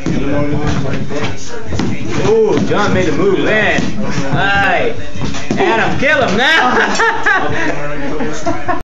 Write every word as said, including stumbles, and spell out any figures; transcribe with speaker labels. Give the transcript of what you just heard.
Speaker 1: Ooh, John made a move then. Alright. Adam, kill him now!